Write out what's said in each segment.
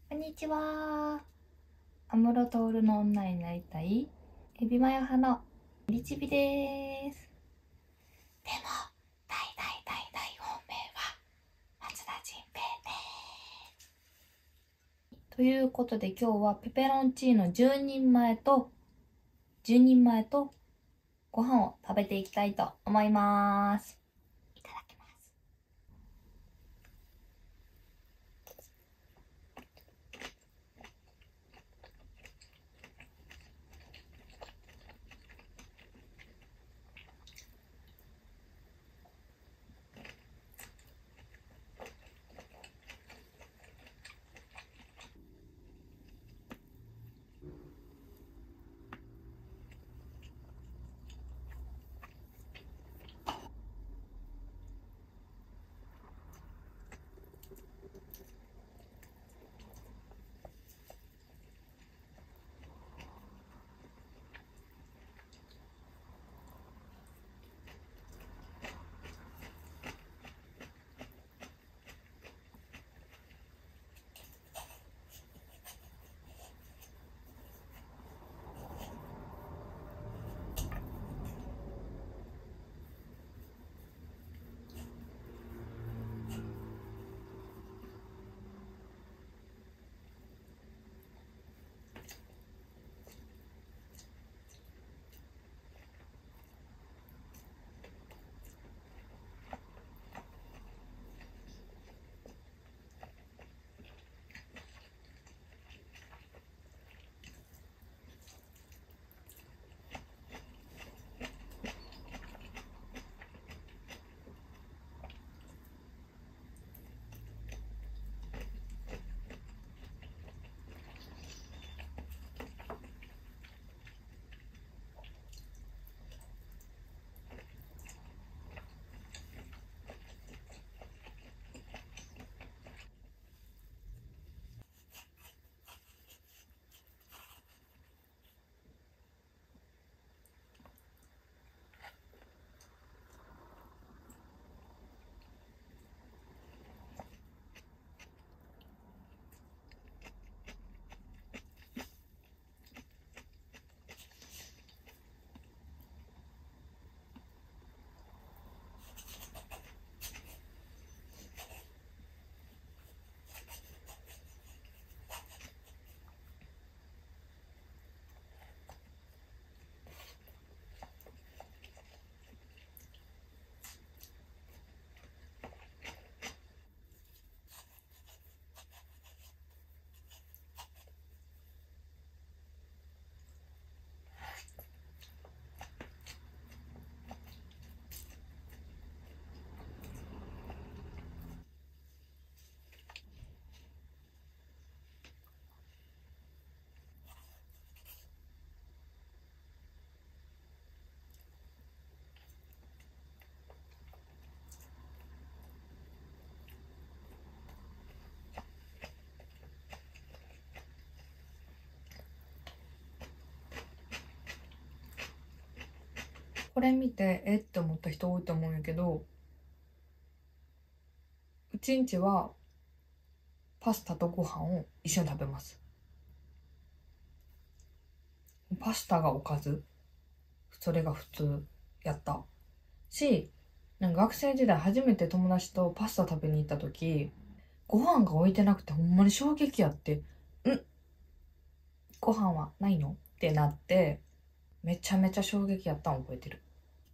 こんにちは。安室徹の女になりたいエビマヨ派のりちびです。でも、大本命は松田迅平です。ということで今日はペペロンチーノ10人前とご飯を食べていきたいと思います。いただきます。これ見てって思った人多いと思うんやけど、うちんちはパスタとご飯を一緒に食べます。パスタがおかず、それが普通やったし、なんか学生時代初めて友達とパスタ食べに行った時、ご飯が置いてなくてほんまに衝撃やって、ご飯はないのってなって、めちゃめちゃ衝撃やったの覚えてる。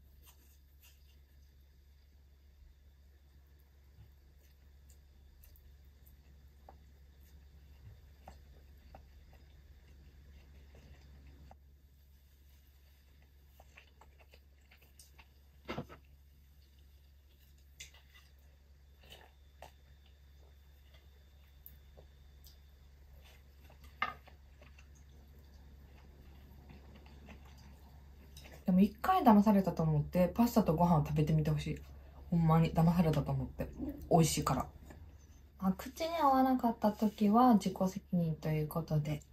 でも一回騙されたと思ってパスタとご飯を食べてみてほしい。ほんまに騙されたと思って。美味しいから。口に合わなかった時は自己責任ということで。